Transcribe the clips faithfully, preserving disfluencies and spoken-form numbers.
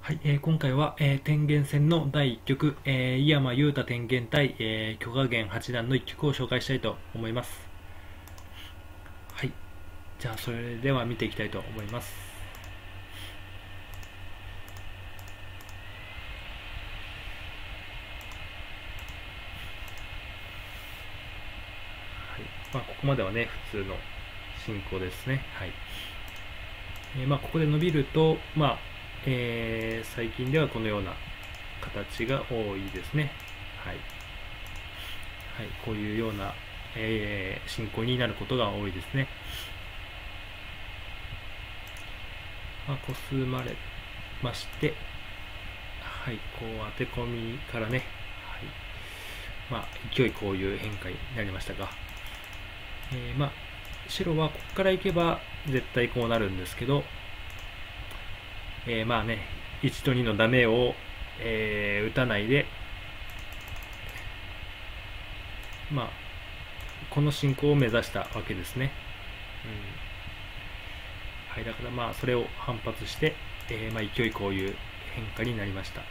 はい、えー今回は、えー天元戦のだいいっ局、えー井山裕太天元対、えー許家元八段のいっ局を紹介したいと思います。はい、じゃあそれでは見ていきたいと思います。はい、まあ、ここまではね、普通の進行ですね。はい。えーまあ、ここで伸びると、まあ、えー最近ではこのような形が多いですね。はい。はい、こういうような、えー進行になることが多いですね。まあ、こすまれまして、はい、こう当て込みからね、はい、まあ、勢いこういう変化になりましたが、えーまあ、白はここから行けば絶対こうなるんですけど、えーまあね、いちとにのダメを、えー打たないで、まあ、この進行を目指したわけですね。うん、はい、だからまあ、それを反発して、えーまあ、勢いこういう変化になりました。はい。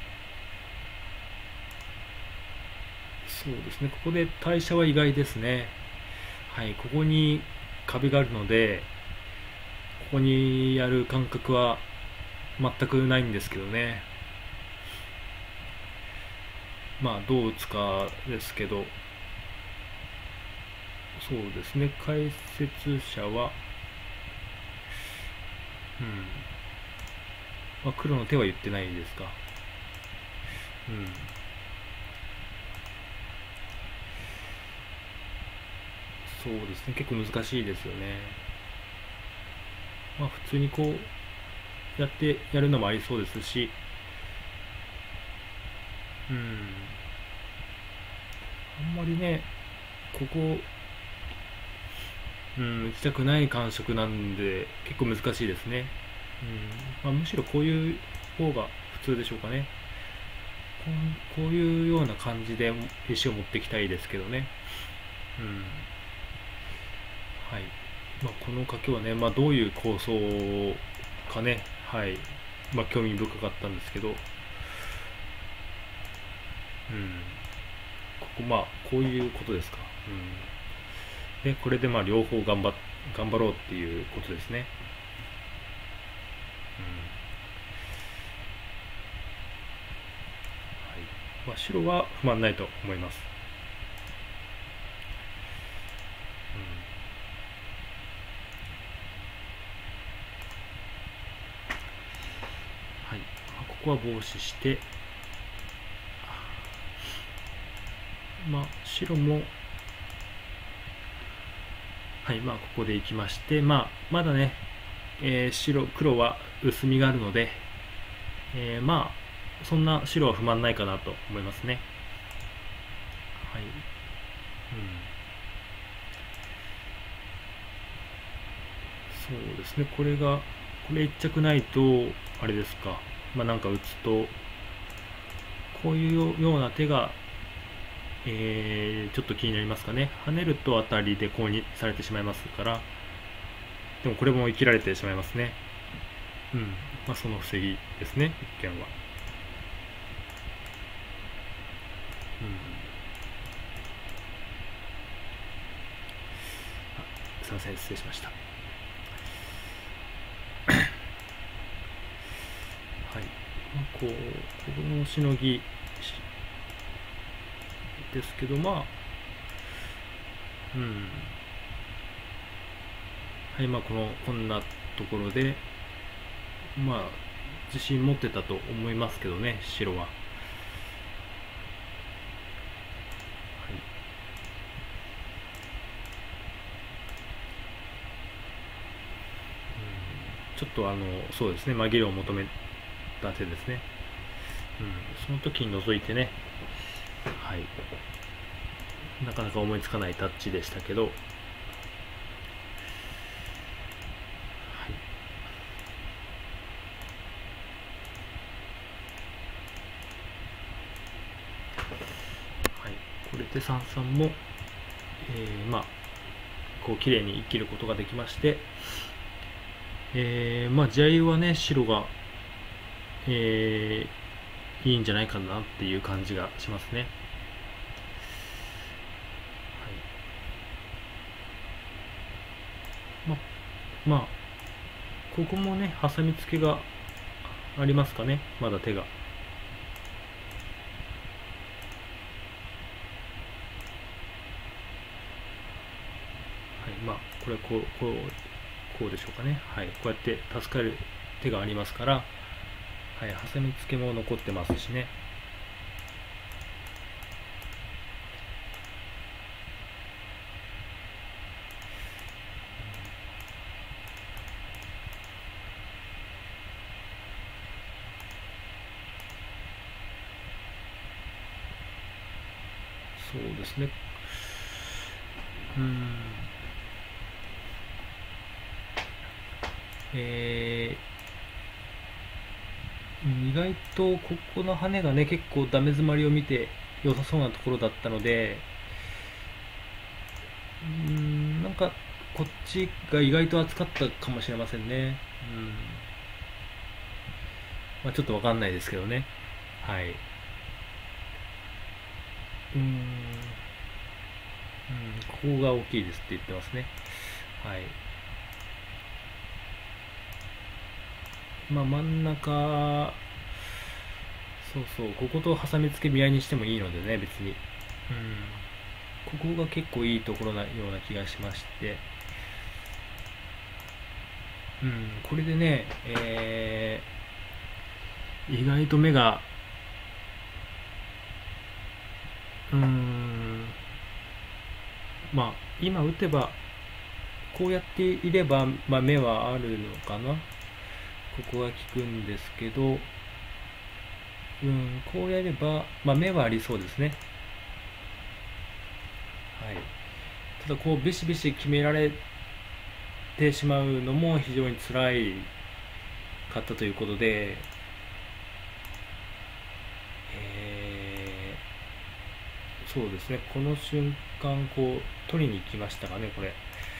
そうですね、ここで代謝は意外ですね。はい、ここに壁があるので、ここにやる感覚は全くないんですけどね。まあ、どう打つかですけど、そうですね、解説者は、うん、まあ、黒の手は言ってないですか。うん、そうですね、結構難しいですよね。まあ、普通にこう、やってやるのもありそうですし、うん、あんまりね、ここ、うん、打ちたくない感触なんで、結構難しいですね。うん、まあ、むしろこういう方が普通でしょうかね。こうこういうような感じで石を持っていきたいですけどね。うん。はい。まあ、この賭けはね、まあ、どういう構想かね、はい。まあ、興味深かったんですけど、うん。ここ、まあ、こういうことですか。うん。で、これでまあ、両方頑張っ、頑張ろうっていうことですね。うん。はい。まあ、白は不満ないと思います。うん。はい。まあ、ここは防止して、まあ、白も、はい、まあ、ここで行きまして、まあ、まだね、えー白、黒は薄みがあるので、えーまあ、そんな白は不満ないかなと思いますね。はい。うん。そうですね、これが、これ一着ないと、あれですか、まあなんか打つと、こういうような手が、えーちょっと気になりますかね。跳ねると当たりでコウにされてしまいますから、でもこれも生きられてしまいますね。うん。まあその防ぎですね、一見は。うん。すいません、失礼しました。はい。まあ、こう、このしのぎですけど、まあ、うん。はい、まあ、この、こんなところで、まあ、自信持ってたと思いますけどね、白は。はい。ちょっとあの、そうですね、紛れを求めた手ですね。うん。その時に除いてね、はい。なかなか思いつかないタッチでしたけど、はい。はい。これで三々も、えー、まあ、こう綺麗に生きることができまして、 えー、まあ地合いはね白が、えー、いいんじゃないかなっていう感じがしますね。はい、ままあここもねハサミ付けがありますかね、まだ手が。はい、まあこれこうこうこうでしょうかね。はい、こうやって助かる手がありますから、はい、ハサミ付けも残ってますしね。そうですね。うん。えー、意外とここの羽がね結構ダメ詰まりを見て良さそうなところだったので、うーん、なんかこっちが意外と厚かったかもしれませんね。うん、まあ、ちょっとわかんないですけどね。はい。うーん、うん、ここが大きいですって言ってますね。はい。まあ真ん中、そうそう、ここと挟み付け見合いにしてもいいのでね、別に。うん。ここが結構いいところなような気がしまして、うん、これでね、えー、意外と目が、うーん、まあ、今打てば、こうやっていれば、まあ、目はあるのかな。ここが効くんですけど、うん、こうやれば、まあ、目はありそうですね。はい。ただ、こう、ビシビシ決められてしまうのも非常に辛いかったということで、えー、そうですね、この瞬間、こう、取りに行きましたかね、これ。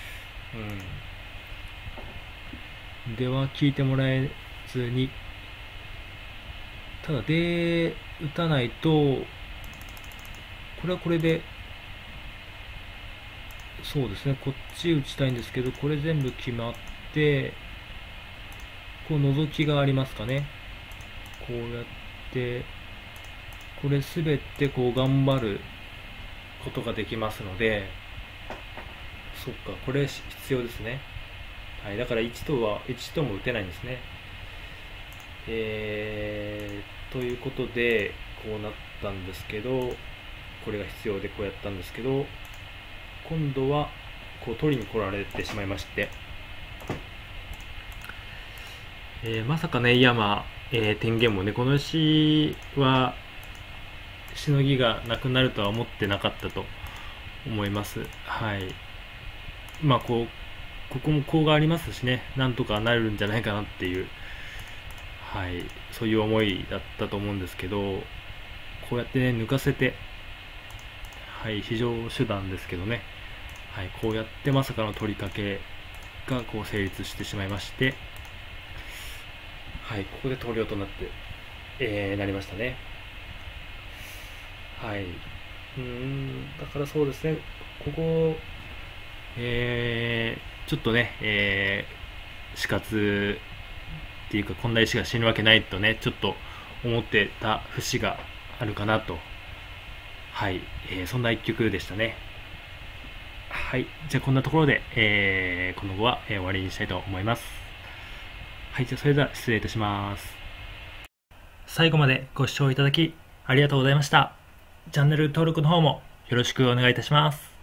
うん。では、聞いてもらえずに、ただ、で、打たないと、これはこれで、そうですね、こっち打ちたいんですけど、これ全部決まって、こう、覗きがありますかね。こうやって、これすべてこう頑張ることができますので、そっか、これ必要ですね。はい、だからいちとは、いちとも打てないんですね。えー、ということで、こうなったんですけど、これが必要でこうやったんですけど、今度はこう取りに来られてしまいまして、えー、まさかね、山、えー、天元もね、この石はしのぎがなくなるとは思ってなかったと思います。はい。まあこう、ここもコウがありますしね、なんとかなるんじゃないかなっていう、はい、そういう思いだったと思うんですけど、こうやってね、抜かせて、はい、非常手段ですけどね、はい、こうやってまさかの取り掛けがこう成立してしまいまして、はい、ここで投了となって、えー、なりましたね。はい。うーん、だからそうですね、ここ、えー、ちょっとね、えー、死活っていうか、こんな石が死ぬわけないとね、ちょっと思ってた節があるかなと。はい、えー、そんな一曲でしたね。はい、じゃあこんなところで、えー、この後は、えー終わりにしたいと思います。はい、じゃあそれでは失礼いたします。最後までご視聴いただきありがとうございました。チャンネル登録の方もよろしくお願いいたします。